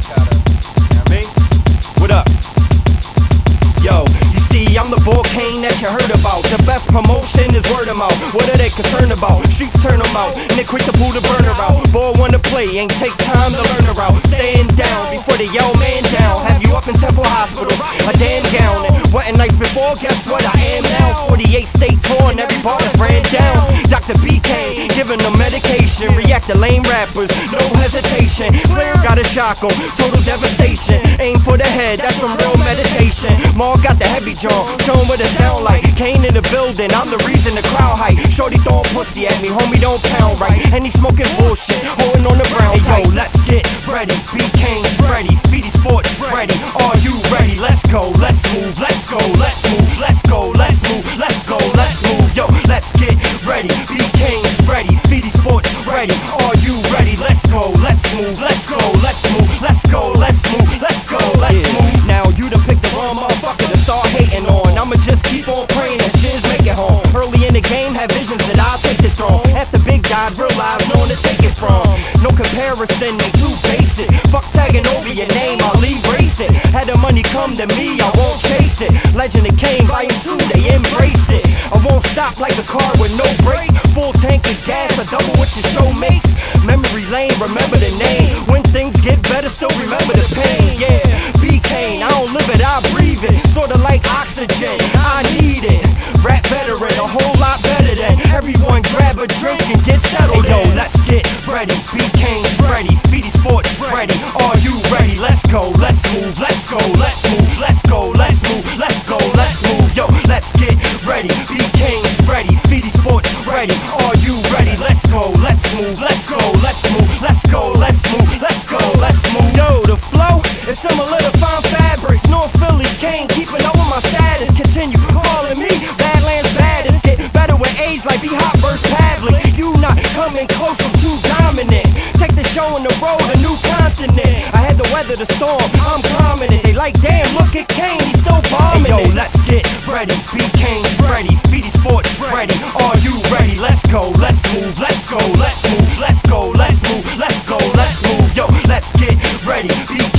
What up? Yo, you see, I'm the boy Kane that you heard about. The best promotion is word of mouth. What are they concerned about? Streets turn them out, and they quick to pull the burner out. Boy wanna play, ain't take time to learn her out. Staying down before they yell man down. Have you up in Temple Hospital, a damn gown. And wasn't nice before, guess what I am now? 48 state tour and every part is ran down. Dr. B. Kane, giving them medication. React to lame rappers, no hesitation. Clear got a shock 'em, total devastation. Aim for the head, that's some real meditation. Maul got the heavy jaw, show 'em what it sound like. Kane in the building, I'm the reason the crowd hype. Shorty throwing pussy at me, homie don't pound right. And he smoking bullshit, holding on the brown tight. Yo, let's get ready, B. Kane's ready, Feedy Sports ready. Are you ready? Let's go, let's move, let's go, let's move, let's go, let's move, let's go, let's move. Yo, let's get ready, B. Kane's ready, Feedy Sports ready. Are you ready? Let's go, let's move, let's go, let's move, let's go, let's move, let's go, let's move. Now you done picked the wrong motherfucker to start hating on. I'ma just keep on praying that shit's make it home. Early in the game, had visions that I'll take the throne. After Big died, realized no one to take it from. No comparison, they too basic. Fuck tagging over your name, I'll leave racing. Had the money come to me, I won't chase it. Legend of Kane, volume 2, they embrace it. I won't stop like a car with no brakes. Full tank of gas, I double what your show makes. Memory lane, remember the name. When things get better, still remember the pain. Yeah, B. Kane, I don't live it, I breathe it. Sorta like oxygen, I need it. Rap veteran, a whole lot better than everyone. Grab a drink and get settled. Hey, yo, let's get ready. B. Kane's ready, Feedy Sports ready. Are you ready? Let's go, let's move, let's go, let's move, let's go, let's move, let's go, let's move. Yo, let's get ready. B. Kane's ready, Feedy Sports ready. Are you ready? Let's go, let's move, let's go, let's move, let's go, let's move, let's go, let's move. Yo, the flow is similar to fine fabrics. North Philly, Kane, keeping up with my status. Continue calling me Badlands baddest. Get better with age like B-Hop versus Pavlik. You not coming close, I'm too dominant. Take the show on the road, a new continent. I had to weather the storm, I'm calming it. They like, damn, look at Kane, he's still bombing. Hey, yo, let's get ready. B. Kane's ready, Feedy Sports ready. Are you ready? Let's go, let's move, let's go, let's move, let's go, let's move, let's go, let's move. Yo, let's get ready. B.